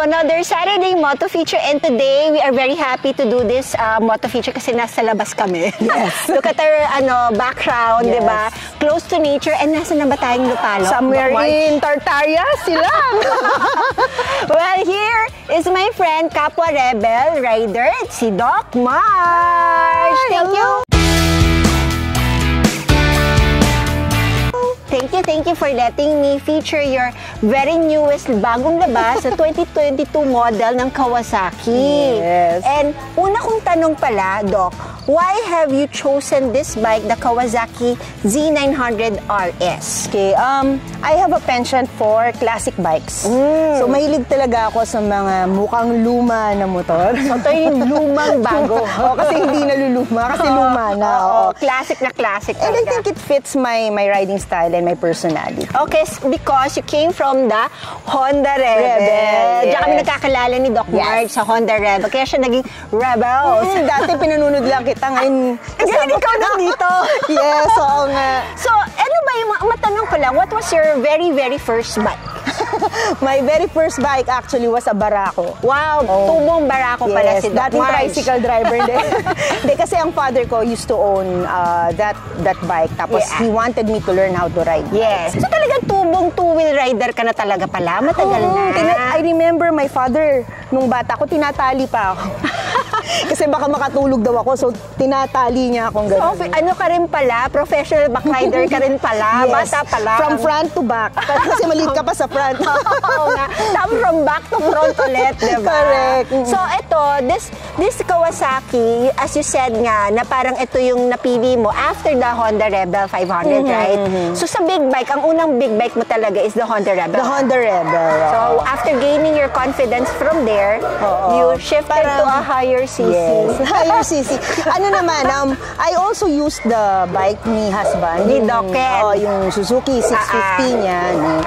another Saturday moto feature, and today we are very happy to do this moto feature kasi nasa labas kami. Yes. Look at our background, yes. diba? Close to nature, and nasa na ba tayong Lupalo? Somewhere in Tartaria sila. Well, here is my friend, Kapwa Rebel Rider, si Doc Marj. Thank you. Thank you for letting me feature your very newest bagong labas sa 2022 model ng Kawasaki. Yes. And una kong tanong pala, Doc, why have you chosen this bike, the Kawasaki Z900 RS? Okay, I have a penchant for classic bikes. So mahilig talaga ako sa mga mukhang luma na motor. So ito yung lumang bago. Kasi hindi naluluma, kasi luma na. Classic na classic And talaga. I think it fits my riding style and my personality. Okay, because you came from the Honda Rebel. Yes. Diyan kami nagkakilala ni Doc Marj sa Honda Rebel. Kaya siya naging Rebel. Dati pinanunod lang kita, ngayon Ngayon ikaw nandito. Yes, oo nga. So, ano ba yung, matanong ko lang, what was your very first bike? My very first bike actually was a Barako. Wow, tubong Barako pala si Doc dating Marj. tricycle driver din. Hindi, kasi ang father ko used to own that bike. Tapos he wanted me to learn how to ride. Yes. So talagang tubong two-wheel rider ka na talaga pala? Matagal na. I remember my father, nung bata ko, tinatali pa ako. Kasi baka makatulog daw ako, so tinatali niya akong gano'n. So, ano ka rin pala? Professional back rider ka rin pala? Yes. Bata pala? From front to back. Kasi maliit ka pa sa front. Oo nga. Tapos from back to front ulit, diba? Correct. So, ito, this Kawasaki, as you said nga, na parang ito yung napili mo after the Honda Rebel 500, right? So, sa big bike, ang unang big bike mo talaga is the Honda Rebel. The Honda Rebel. So, after gaining your confidence from there, you shifted to a higher CC. Yes, higher CC. Ano naman, I also used the bike ni husband. Ni Doken. Yung Suzuki 650 niya.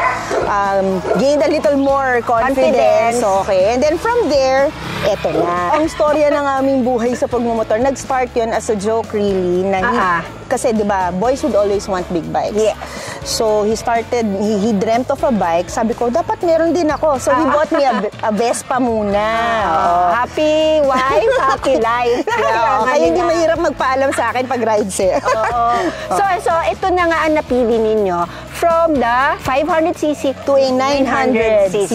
Gained a little more confidence. Okay. And then from there, eto na. Ang storya ng aming buhay sa pagmumotor, nag-start yun as a joke really. Kasi di ba, boys would always want big bikes. Yeah. So he he dreamt of a bike. Sabi ko, dapat meron din ako. So he bought me a Vespa muna. Happy wife, happy life. Kaya hindi mahirap magpaalam sa akin pag ride siya. So ito na nga ang napili ninyo from the 500cc to a 900cc.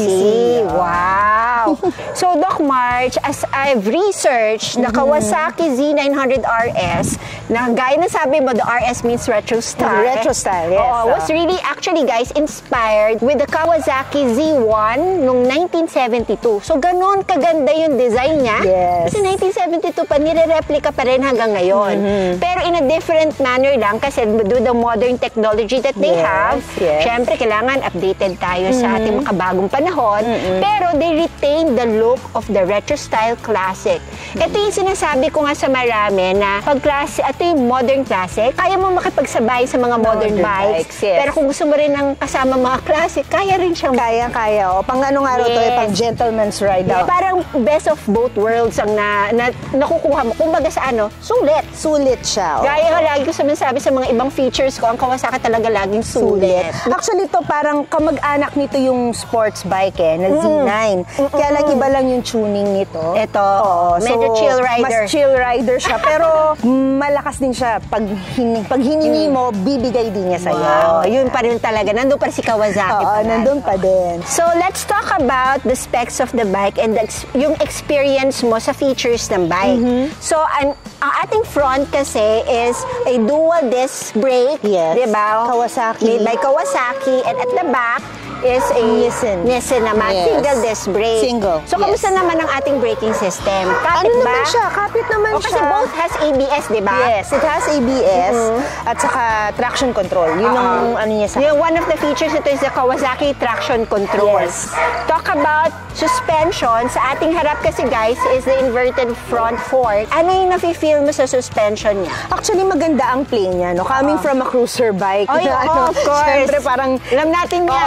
Wow! So Doc Marj, as I've researched the Kawasaki Z900 RS, na gaya na sabi mo, the RS means retro style. Retro style, yes. Was really actually, guys, inspired with the Kawasaki Z1 noong 1972. So ganun kaganda yung design niya. Yes. Kasi 1972 pa, nire-replica pa rin hanggang ngayon. Pero in a different manner lang kasi with the modern technology that they have, syempre kailangan updated tayo sa ating makabagong panahon. Pero they retain the look of the retro style classic. Ito yung sinasabi ko nga sa marami na pag classic, ito yung modern classic, kaya mo makipagsabay sa mga modern bikes. Pero kung gusto mo rin ng kasama mga classic, kaya rin siyang kaya. Pang ano nga to, pang gentleman's ride. Parang best of both worlds ang nakukuha mo. Kumbaga sa sulit. Sulit siya. Gaya nga lagi ko sabi sa mga ibang features ko, ang Kawasaki talaga laging sulit. Actually, to parang kamag-anak nito yung sports bike na Z9. Kaya lang iba lang yung tuning nito. Ito, medyo chill rider. Mas chill rider siya. Pero malakas din siya. Pag hiningi mo, bibigay din niya sa'yo. Wow, yun pa rin talaga. Nandun pa rin si Kawasaki. Nandun pa din. So, let's talk about the specs of the bike and yung experience mo sa features ng bike. So, ang ating front kasi is a dual disc brake. Yes. Diba? Kawasaki. Made by Kawasaki. And at the back is a Nissan naman. Yes. Single disc brake. Single. So, kamusta naman ang ating braking system? Kapit ba? Naman siya? Kapit naman siya. Kasi both has ABS, diba? Yes, it has ABS at saka traction control. Yun ang ano niya sa... One of the features ito is the Kawasaki traction control. Yes. Talk about suspension. Sa ating harap kasi, guys, is the inverted front fork. Ano yung nafe-feel mo sa suspension niya? Actually, maganda ang play niya. No? Coming from a cruiser bike. Of course. Siyempre, parang... Alam natin yan.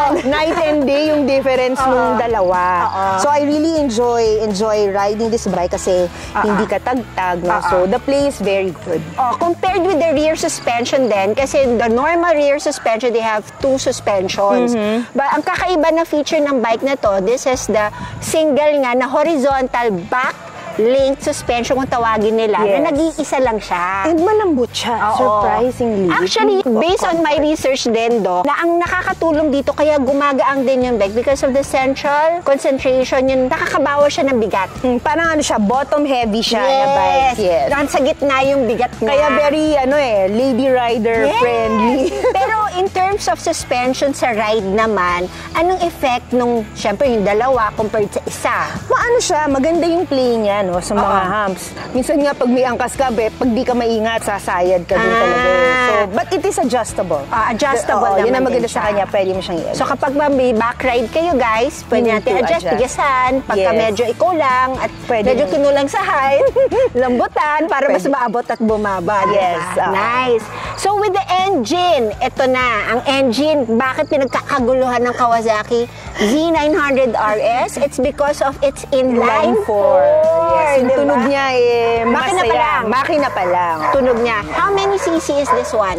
night and day yung difference nung dalawa. So I really enjoy riding this bike kasi hindi ka tagtag, no? So the play is very good. Compared with the rear suspension then, kasi the normal rear suspension, they have two suspensions. But ang kakaiba na feature ng bike na to, this is the single nga na horizontal back linked suspension kung tawagin nila, na nag-iisa lang siya. And malambot siya, surprisingly. Actually, based on my research din, na ang nakakatulong dito, kaya gumagaang din yung bike because of the central concentration, yung nakakabawa siya ng bigat. Parang ano siya, bottom heavy siya na bike. Yes. Sa gitna yung bigat niya. Kaya very, lady rider friendly. Pero in terms of suspension sa ride naman, anong effect nung, syempre, yung dalawa compared sa isa? Maano siya, maganda yung play niya, no, sa mga humps. Minsan nga, pag may angkas ka, pag di ka maingat, sasayad ka din talaga. So, but it is adjustable. Adjustable naman yun ang maganda siya. sa kanya, pwede mo siyang i-adjust. So, kapag may back ride kayo, guys, pwede natin adjust, tigasan, pagka medyo ikaw lang, at medyo kinulang sa height, lambutan, para mas maabot at bumaba. Yes. Nice. So, with the engine, ito na, ang engine, bakit pinagkakaguluhan ng Kawasaki Z900 RS? It's because of its inline 4. Yes, yung tunog niya Makina pa lang. Makina pa lang. Tunog niya. How many cc is this one?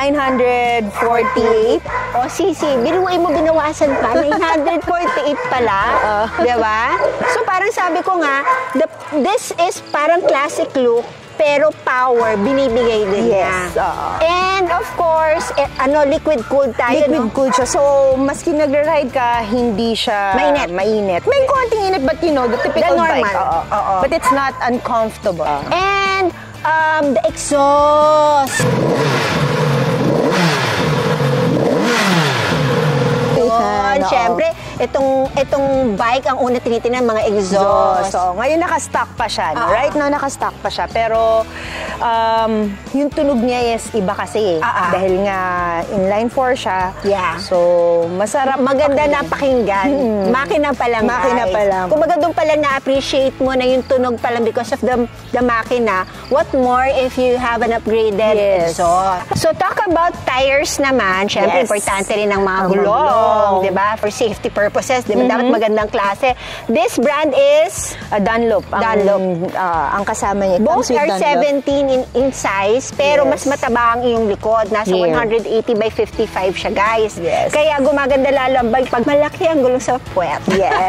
948. cc. Biruin mo, binawasan pa. 948 pala. Diba? So parang sabi ko nga, this is parang classic look, pero power, binibigay din niya. And of course, liquid cooled tayo, Liquid cooled siya. So, maski nagre-ride ka, hindi siya mainit. May konting init, but the typical bike. But it's not uncomfortable. And the exhaust. Siyempre, itong bike, ang una tinitingnan mga exhaust. So, ngayon naka-stock pa siya. No? Right now, naka-stock pa siya. Pero, yung tunog niya is iba kasi. Dahil nga, inline 4 siya. So, masarap. Maganda na pakinggan. Makina pa lang, guys. Kung baga doon pa lang na-appreciate mo na yung tunog pa lang because of the makina. What more if you have an upgraded exhaust? So, talk about tires naman. Siyempre, importante rin ang mga gulong. Diba? For safety purposes. Diba? Dapat magandang klase. This brand is Dunlop. Ang kasama niya. Both are 17 in size, pero mas mataba ang iyong likod. Nasa 180 by 55 siya, guys. Kaya gumaganda lalo ang bike pag malaki ang gulong sa puwet.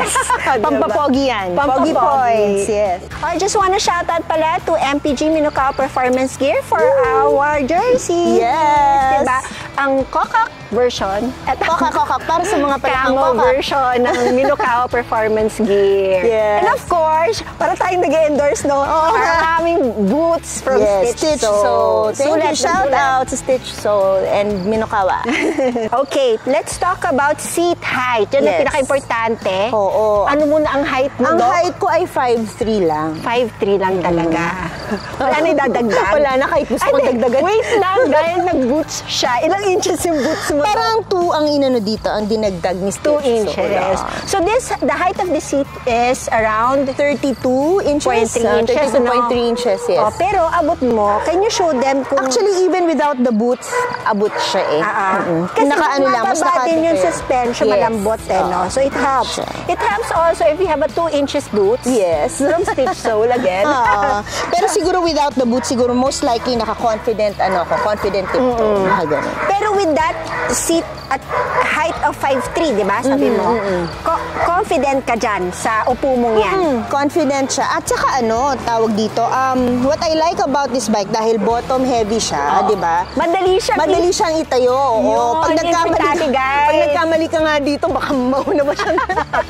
Pampapogi yan. Pogi points. Yes. I just wanna shout out pala to MPG Minokao Performance Gear for our jersey. Yes. Diba? Ang Kokak version. Kokak para sa mga camo version ng Minokao Performance Gear. And of course, para tayong nag-endorse, no? Para aming boots from Stitch. So, thank you. Shout out to Stitch and Minokawa. Okay, let's talk about seat height. Yan ang pinaka-importante. Ano muna ang height mo, Ang height ko ay 5'3 lang. 5'3 lang talaga. Wala na idadagdag. Wala na, kahit gusto kong dagdagan. Wait lang, dahil nag-boots siya. Ilang inches yung boots mo? Parang 2 ang inano dito, ang dinagdag ni Stitch. 2 inches. So the height of the seat is around 32 inches. 32.3 inches, yes. Pero abot mo, can you show them kung... Actually, even without the boots, abot siya Kasi mas din yung suspension, malambot no? So it helps. It helps also if you have a 2 inches boots. Yes. From Stitch Sole again. Pero siguro without the boots, siguro most likely naka-confident, confident tiptoe. Pero with that seat at height of 5'3", di ba? Sabi mo. Confident ka dyan sa upo mong yan. Confident siya. At saka tawag dito, what I like about this bike, dahil bottom heavy siya, di ba? Madali siyang itayo. Pag nagkamali ka nga dito, baka mauna ba siya?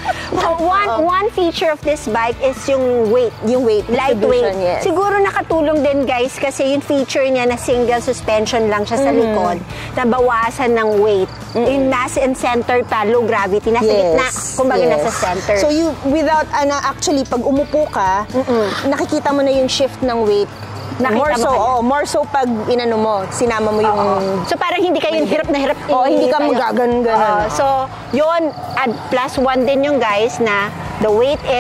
One feature of this bike is yung weight. Lightweight. Yes. Siguro nakatulong din, guys, kasi yung feature niya na single suspension lang siya sa likod, nabawasan ng weight. Yung nasa in center pa, low gravity, nasa gitna, kumbaga nasa center. So without, actually, pag umupo ka, nakikita mo na yung shift ng weight. More so pag sinama mo yung... So parang hindi kayo hirap na hirap. Hindi ka magaganon. So, yun, plus 1 din yung guys na the weight is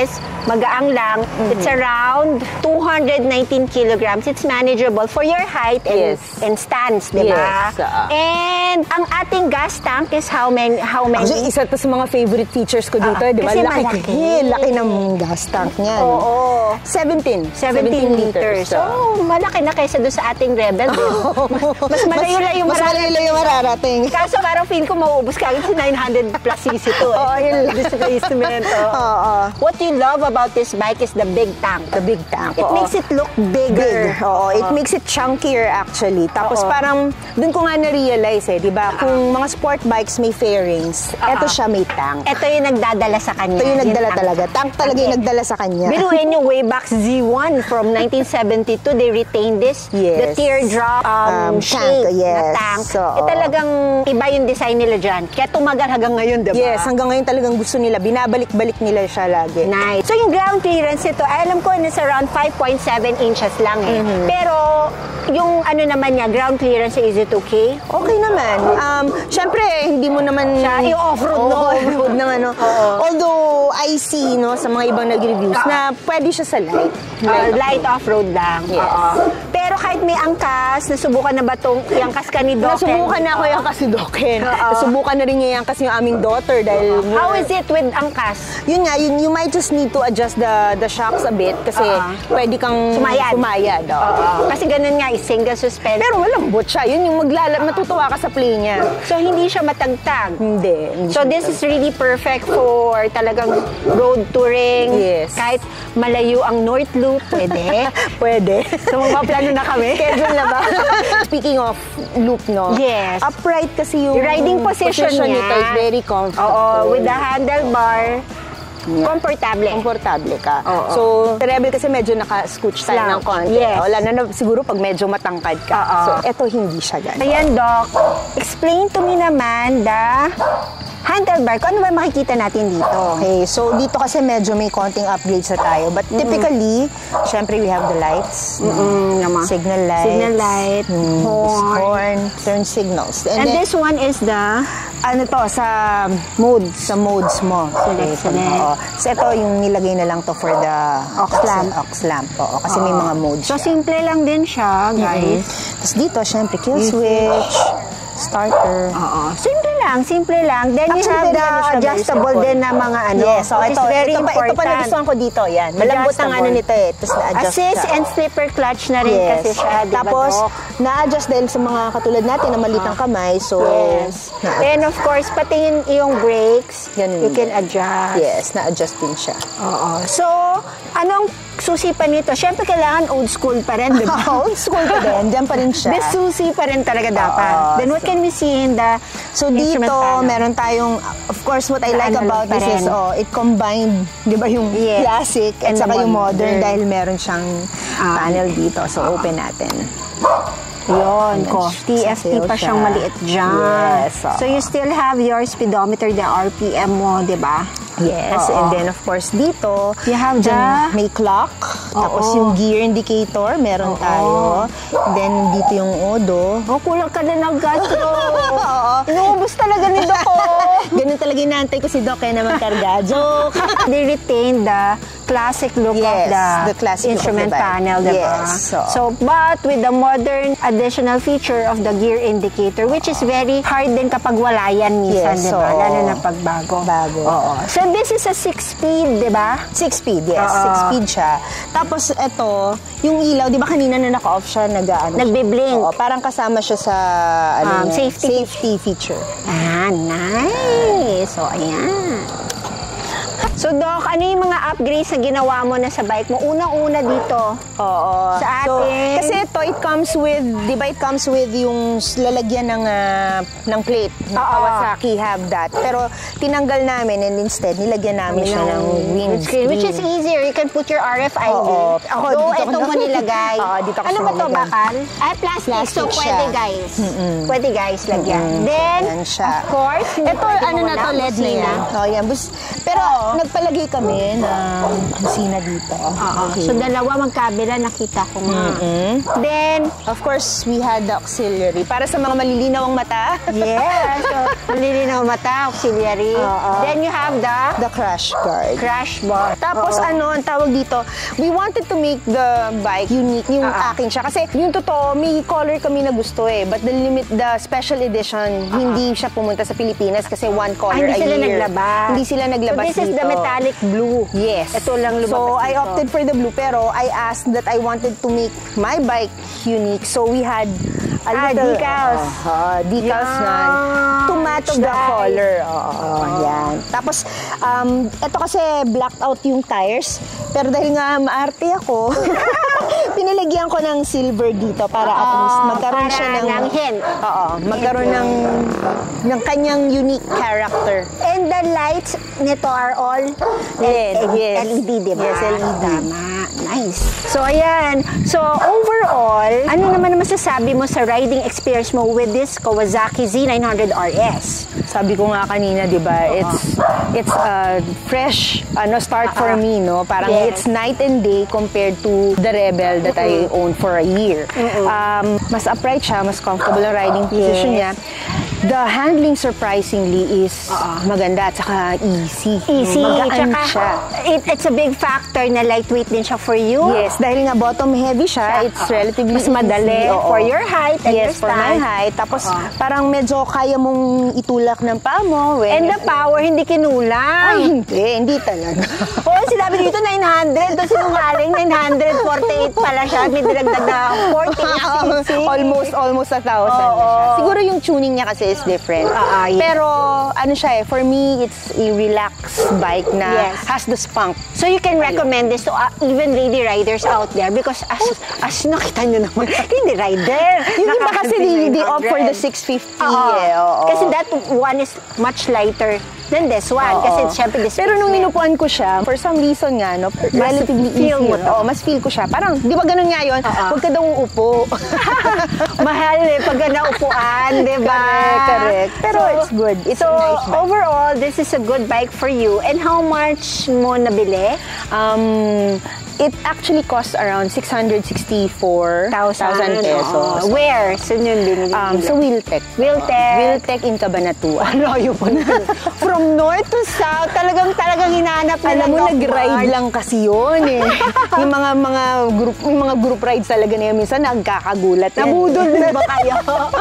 magaang lang. It's around 219 kilograms. It's manageable for your height and stance, di ba? Yes. And ang ating gas tank is how many? Actually, isa to sa mga favorite features ko dito, di ba? Kasi Laki ng gas tank niyan. Oo. 17 liters. So, malaki na kaysa doon sa ating Rebel. Mas malayo-layo mararating. Kaso parang feel ko mauubos ka agad sa 900 plus cc to. Oo, yun lang. Displacement. What you love about this bike is the big tank. The big tank. It makes it look bigger. It makes it chunkier actually. Tapos parang, dun ko nga na-realize di ba? Kung mga sport bikes may fairings, eto siya may tank. Ito yung nagdadala sa kanya. Ito yung nagdala talaga. Tank talaga yung nagdala sa kanya. Biruin yung way back Z1 from 1972, they retained this. The teardrop shape na tank. Talagang iba yung design nila dyan. Kaya tumagal hanggang ngayon, diba? Yes, hanggang ngayon talagang gusto nila. Binabalik-balik nila siya lagi. Nice. So yung ground clearance nito, alam ko is around 5.7 inches lang Pero yung ano naman niya, ground clearance, is it okay? Okay naman. Syempre, hindi mo naman yung off-road off-road ng ano. Although, I see, sa mga ibang nag-reviews na pwede siya sa light. Light off-road lang. Yes. Pero kahit may angkas, nasubukan na ba itong iangkas ka ni Doken? Nasubukan na ako yung angkas ni Doken. Nasubukan na rin niya yung angkas yung aming daughter dahil... How is it with angkas? Yun nga, you might just need to adjust the shocks a bit kasi pwede kang sumayad. Kasi ganun nga, single suspension. Pero malambot siya. Yun yung matutuwa ka sa play niya. So, hindi siya matagtag? Hindi. So, this is really perfect for talagang road touring. Yes. Kahit malayo ang North Loop, pwede. Pwede. So, magpaplano na kami. Schedule na ba? Speaking of loop, Yes. Upright kasi yung riding position niya. Nito is very comfortable. With the handlebar. Komportable ka. So, sa Rebel kasi medyo naka-scooch tayo ng konti. Yes. Wala na siguro pag medyo matangkad ka. So, eto hindi siya ganun. Ayan, Doc. Explain to me naman the handlebar. Kung ano ba makikita natin dito? Okay, so dito kasi medyo may konting upgrades na tayo. But typically, syempre we have the lights. Signal lights. Horn. Turn signals. And this one is the... sa modes. Sa modes mo. So, ito yung nilagay na lang to for the aux lamp. Kasi may mga modes siya. So, simple lang din siya, guys. Tapos dito, syempre, kill switch, starter. Simple lang. Then you have the adjustable din na mga ano. Yes, so ito important. Ito pa nagustuhan ko dito, yan. Malambot ang ano nito Tapos na-adjust assist and slipper clutch na rin kasi siya, diba, Tapos, na-adjust dahil sa mga katulad natin na maliit ang kamay. So, and of course, pati yung brakes, you can adjust. Yes, na-adjust din siya. So, anong susi pa nito? Siyempre, kailangan old school pa rin, diba? Old school pa rin. Diyan pa rin siya. The susi pa rin talaga dapat. Then what can we see in the dito, meron tayong, of course, what I like about this is, it combined, di ba, yung classic at saka yung modern dahil meron siyang panel dito. So, open natin. Yun, TFT pa siyang maliit dyan. Yes. So, you still have your speedometer, the RPM mo, di ba? Yes, and then of course dito, you have may clock, tapos yung gear indicator, meron tayo. Then dito yung odo. Kulang ka na ng gas, inuubos talaga ni Doc. Ganun talaga inaantay ko si Doc, kaya naman karga. Joke! They retain the classic look of the instrument panel, diba? But with the modern additional feature of the gear indicator, which is very hard din kapag wala yan minsan, diba? Lalo na pag bago. So, this is a 6-speed, di ba? 6-speed, yes. 6-speed siya. Tapos, ito, yung ilaw, di ba kanina na naka-off siya, nagbe-blink. Parang kasama siya sa safety feature. Nice. So, ayan. So, Doc, ano yung mga upgrades na ginawa mo na sa bike mo? Unang-una dito. Sa atin. Kasi ito, it comes with, di ba, it comes with yung lalagyan ng plate. Kawasaki have that. Pero, tinanggal namin and instead, nilagyan namin siya ng windscreen. Which is easier. You can put your RFID. Ito mo nilagay. Dito ano ba ito, bakal? Plastic. So, pwede, guys. Pwede, guys, lagyan. Then, of course, ito, ano na to, LED na yan. Pero, nagpalagay kami ng busina dito. So, dalawa magkabila, nakita ko nga. Then, of course, we had the auxiliary. Para sa mga malilinaw ang mata. Yes. So, Malilinaw mata, auxiliary. Then you have the crash guard. Crash bar. Tapos ano, ang tawag dito, we wanted to make the bike unique, yung akin siya. Kasi yung totoo, may color kami na gusto eh. But the special edition, hindi siya pumunta sa Pilipinas kasi one color a year. Hindi sila naglabas. Hindi sila naglabas dito. So this is the metallic blue. Yes. Ito lang lumabas So I dito. opted for the blue, pero I asked that I wanted to make my bike unique. So we had a little decals. Decals na to match the color. Yan. Tapos, ito kasi blacked out yung tires. Pero dahil nga maarte ako, pinilagyan ko ng silver dito para at least magkaroon siya ng hint. Magkaroon ng kanyang unique character. And the lights nito are all LED, diba? Yes, LED. Tama. Nice. So, ayan. So, overall, ano naman ang masasabi mo sa riding experience mo with this Kawasaki Z900 RS? Sabi ko nga kanina, di ba, it's a fresh start for me, no? Parang it's night and day compared to the Rebel that I owned for a year. Mas upright siya, mas comfortable ang riding position niya. The handling surprisingly is maganda at saka easy. Magaan siya. It's a big factor na lightweight din siya for you. Yes, dahil nga bottom heavy siya, it's relatively mas madali for your height and your for my height. Tapos parang medyo kaya mong itulak ng paa mo. And the power, hindi kinulang. Ay, hindi talaga. Sinabi dito 900, tapos sinungaling 948 pala siya. May dinagdag na 48cc. Almost 1,000 na siya. Siguro yung tuning niya kasi is different. Yes. Pero ano siya for me, it's a relaxed bike na has the spunk. So you can recommend this to even lady riders out there because as nakita nyo naman, hindi rider. Yung iba kasi they opt for the 650. Kasi that one is much lighter than this one. Kasi syempre this. Pero nung inupuan ko siya, for some reason nga, no, relatively feel easy. mo to. Mas feel ko siya. Parang, di ba ganun nga yun? Huwag ka daw uupo. Mahal pag naupuan, di ba? Correct. Pero it's good. It's a nice bike. Overall, this is a good bike for you. And how much mo nabili? It actually costs around 664,000 pesos. Where? Saan yun binili? Sa Wiltec. Wiltec in Cabanatuan. Layo po na. From north to south, talagang hinahanap nila. Alam mo, nag-ride lang kasi yun eh. Yung mga group rides talaga na yun. Minsan nagkakagulat. Nabudol na ba kayo?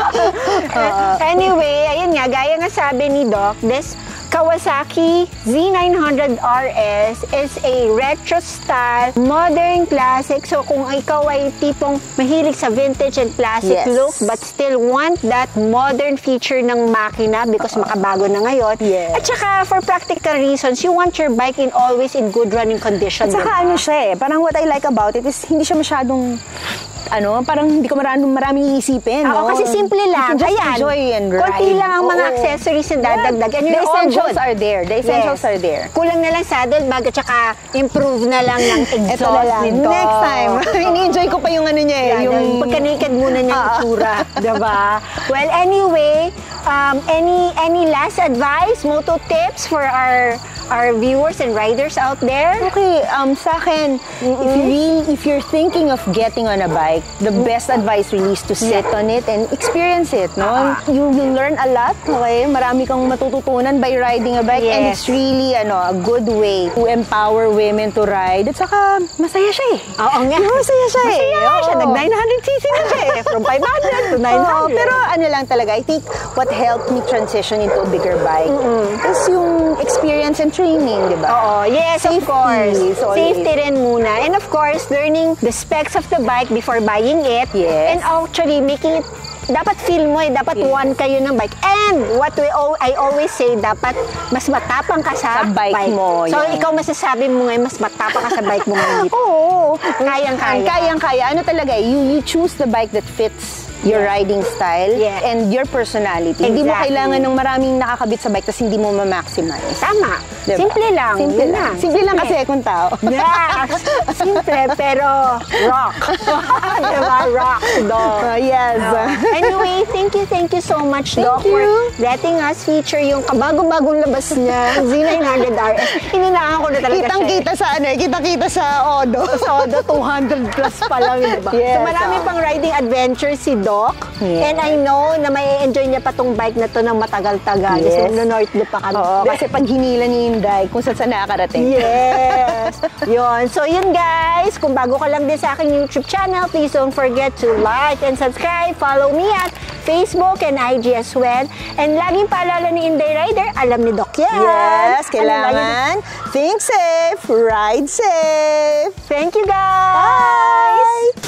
Anyway, ayun nga, gaya nga sabi ni Doc, this Kawasaki Z900 RS is a retro style, modern classic. So kung ikaw ay tipong mahilig sa vintage and classic look but still want that modern feature ng makina because makabago na ngayon. At saka for practical reasons, you want your bike always in good running condition. At saka ano siya eh, parang what I like about it is hindi siya masyadong parang hindi ko maraming iisipin. Kasi simple lang. You can just enjoy and ride. Konti lang ang mga accessories na dadagdag. And the essentials are there. The essentials are there. Kulang na lang saddlebag at saka improve na lang ng exhaust nito. Next time. Ini-enjoy ko pa yung ano niya eh. Yung pagka-naked muna niya yung tsura. Diba? Well, anyway, any last advice, moto tips for our viewers and riders out there? Okay, sa akin, if you're thinking of getting on a bike, the best advice really is to sit on it and experience it, no? You will learn a lot, okay? Marami kang matututunan by riding a bike and it's really a good way to empower women to ride. At saka, masaya siya eh. Oo nga. Masaya siya eh. Masaya siya. Nag-900cc na siya eh. From 500 to 900. Pero ano lang talaga, I think what helped me transition into a bigger bike is yung experience and training, di ba? Yes, Safety, of course. always. Safety rin muna. And of course, learning the specs of the bike before buying it. And actually making it, dapat feel mo dapat one kayo ng bike. And what I always say, dapat mas matapang ka sa bike mo. So, ikaw masasabi mo ngayon, mas matapang ka sa bike mo ngayon. Oo. Kayang-kaya. Kayang-kaya. Ano talaga, you choose the bike that fits your riding style and your personality. Hindi mo kailangan ng maraming nakakabit sa bike tapos hindi mo ma-maximize. Tama. Diba? Simple lang. Simple lang kasi akong tao. Simple pero rock. Diba? Rock, Doc. Yes. Anyway, thank you so much, Doc, for letting us feature yung kabagong-bagong labas niya, Z900 RS. Hininahan ko na talaga Kitang-kita sa kitang-kita sa Odo. Sa Odo, 200 plus pa lang, diba? Yes, so marami pang riding adventures si Doc. Yes. And I know na may enjoy niya pa tong bike na to ng matagal-tagal. Yes. Kasi no-North Loop pa kami. Oo, kasi pag hinila ni Inday, kung saan nakakarating. Yes! Yun. So, yun guys. Kung bago ka lang din sa aking YouTube channel, please don't forget to like and subscribe. Follow me at Facebook and IG as well. And laging paalala ni Inday Rider, alam ni Doc yan. Yes, kailangan. Think safe, ride safe. Thank you guys! Bye!